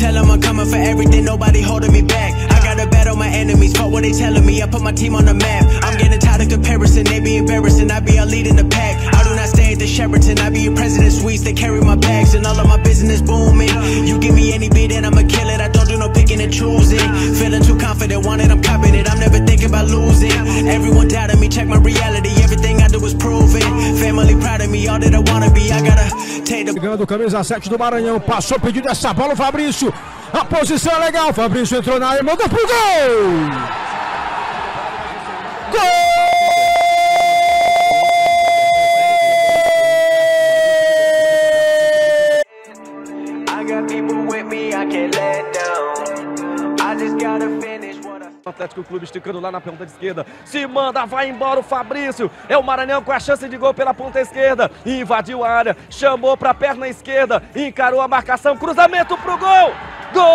tell them I'm coming for everything, nobody holding me back. I gotta battle my enemies, fuck what they telling me, I put my team on the map. I'm getting tired of comparison, they be embarrassing, I be a lead in the pack. I do not stay at the Sheraton, I be in president suites, they carry my bags, and all of my business booming. You give me any beat and I'ma kill it, I don't do no picking and choosing. Feeling too confident, want it, I'm copping it, I'm never thinking about losing. Everyone doubted me, check my reality, everything I do is proven. Family proud of me, all that I wanna be, I gotta take the... Chegando, camisa 7 do Maranhão, passou pedido essa bola, o Fabricio, a posição é legal, Fabricio entrou na área, mandou pro gol! Gol! Atlético Clube esticando lá na ponta de esquerda, se manda, vai embora o Fabricio, é o Maranhão com a chance de gol pela ponta esquerda, invadiu a área, chamou para a perna esquerda, encarou a marcação, cruzamento pro gol, gol!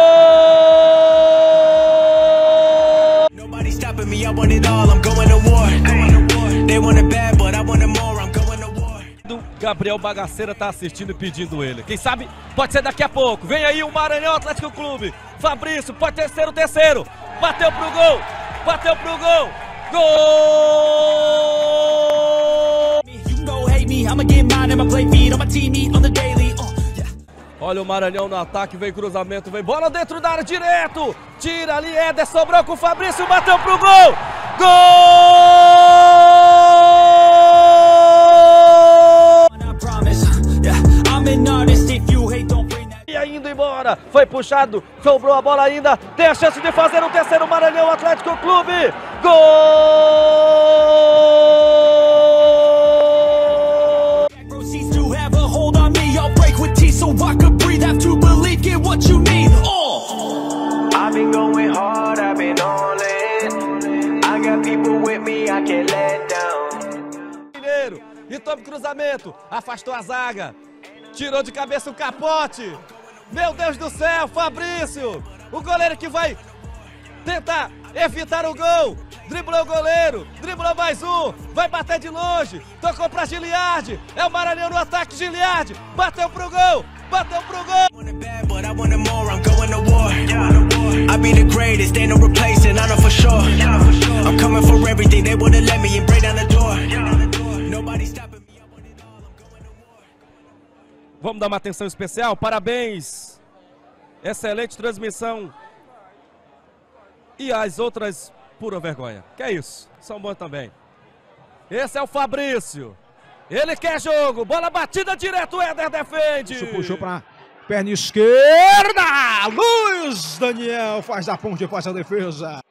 Nobody stopping me, I want it all, I'm going to war, they want it bad, but I want it more, I'm going to war. Gabriel Bagaceira tá assistindo e pedindo ele, quem sabe pode ser daqui a pouco, vem aí o Maranhão Atlético Clube, Fabricio, pode ser o terceiro, bateu pro gol, gol! Olha o Maranhão no ataque, vem cruzamento, vem bola dentro da área, direto, tira ali, Éder, sobrou com o Fabricio, bateu pro gol, gol! Indo embora, foi puxado, sobrou a bola ainda, tem a chance de fazer o terceiro, Maranhão Atlético Clube, gol! Mineiro, e toma cruzamento, afastou a zaga, tirou de cabeça o Capote. Meu Deus do céu, Fabricio, o goleiro que vai tentar evitar o gol, driblou o goleiro, driblou mais um, vai bater de longe, tocou pra Giliardi, é o Maranhão no ataque, Giliardi, bateu pro gol, Vamos dar uma atenção especial, parabéns, excelente transmissão. E as outras, pura vergonha. Que é isso, são bons também. Esse é o Fabricio, ele quer jogo, bola batida direto, o Éder defende. Isso, puxou pra perna esquerda, Luiz Daniel faz a ponte, faz a defesa.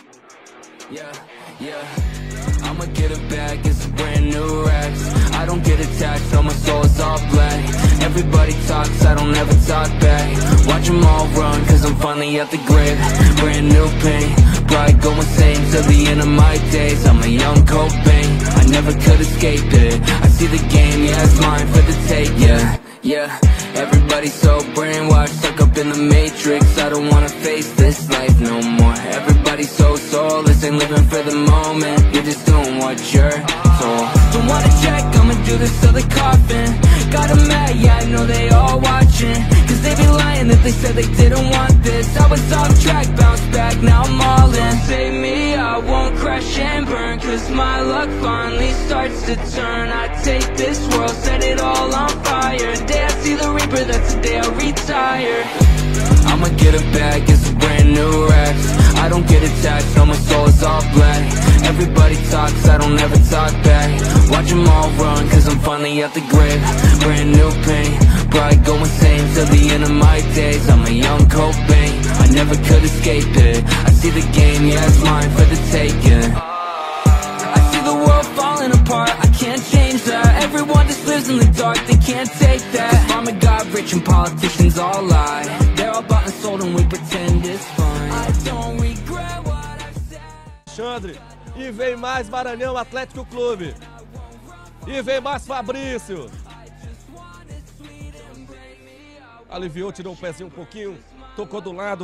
I'ma get it back, it's a brand new racks. I don't get attached, no, my soul is all black. Everybody talks, I don't ever talk back. Watch them all run, cause I'm finally at the grave. Brand new pain, probably go insane till the end of my days. I'm a young Cobain, I never could escape it. I see the game, yeah, it's mine for the take, yeah. Everybody's so brainwashed, stuck up in the matrix. I don't wanna face this life no more. Everybody's so soulless, ain't living for the moment. You're just doing what you're told. Don't wanna check, I'ma do this till the coffin. Got 'em mad, yeah, I know they all watching. Cause they be lying if they said they didn't want this. I was off track, bounced back, now I'm all in. Save me, I won't crash and burn. Cause my luck finally starts to turn. I take this world, set it all on fire. The day I see the reaper, that's the day I retire. I'ma get it back, it's a brand new racks. I don't get attached, no, my soul is all black. Everybody talks, I don't ever talk back. Watch them all run, cause I'm finally at the grave. Brand new pain, probably go insane till the end of my days. I'm a young Cobain, I never could escape it. I see the game, yeah, it's mine for the taking. I see the world falling apart, I can't change that. Everyone just lives in the dark, they can't take that. Cause mama got rich and politicians all lie. They're all bought and sold and we pretend it's fine. I don't regret what I said. Alexandre, e vem mais Maranhão Atlético Clube. E vem mais Fabricio. Aliviou, tirou o pezinho um pouquinho, tocou do lado.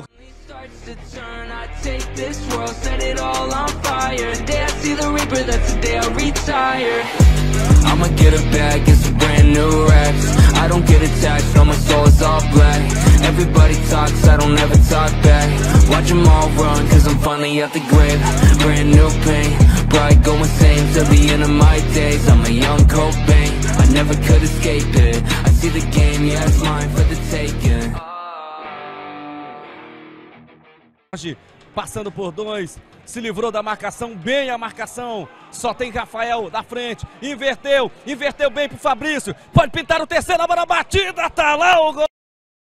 I'ma get it back, it's a brand new racks. I don't get attached, no, my soul is all black. Everybody talks, I don't ever talk back. Watch them all run, cause I'm finally at the grave. Brand new pain, probably go insane till the end of my days. I'm a young Cobain, I never could escape it. I see the game, yeah, it's mine for the taking. Passando por dois, se livrou da marcação, bem a marcação. Só tem Rafael da frente, inverteu bem pro Fabrício. Pode pintar o terceiro, a bola batida, tá lá o gol.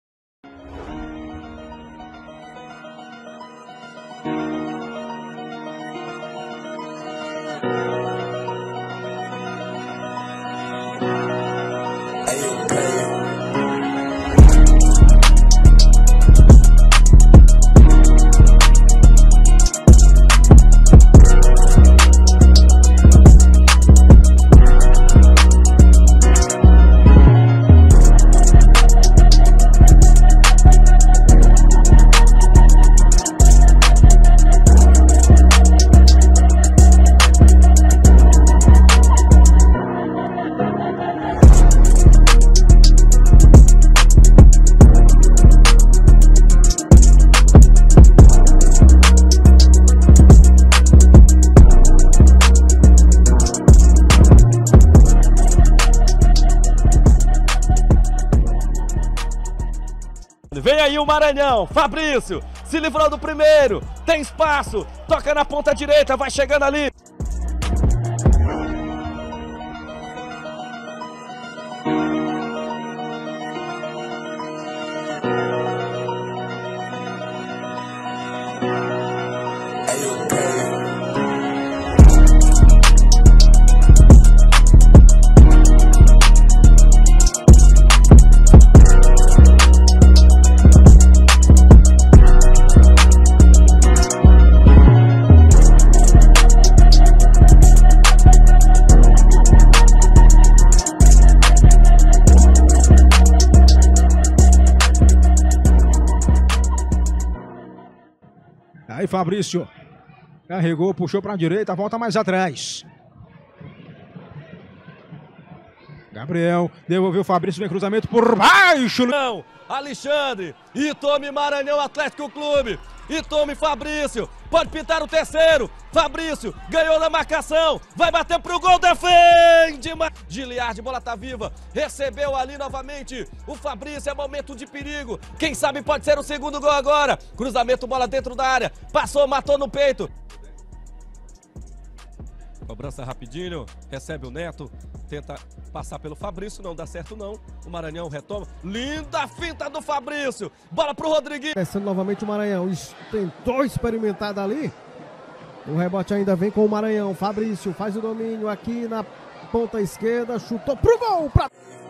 Vem aí o Maranhão, Fabrício, se livrou do primeiro, tem espaço, toca na ponta direita, vai chegando ali. Aí Fabrício carregou, puxou para a direita, volta mais atrás. Gabriel devolveu o Fabrício, vem cruzamento por baixo. Não, Alexandre, e tome Maranhão Atlético Clube, e tome Fabrício, pode pintar o terceiro. Fabrício ganhou na marcação, vai bater pro gol, defende. Giliard, bola tá viva, recebeu ali novamente o Fabrício, é momento de perigo. Quem sabe pode ser o segundo gol agora. Cruzamento, bola dentro da área, passou, matou no peito. Cobrança rapidinho, recebe o Neto, tenta passar pelo Fabrício, não dá certo não. O Maranhão retoma, linda finta do Fabrício, bola pro Rodriguinho. Descendo novamente o Maranhão, tentou experimentar dali. O rebote ainda vem com o Maranhão. Fabrício faz o domínio aqui na ponta esquerda, chutou pro gol.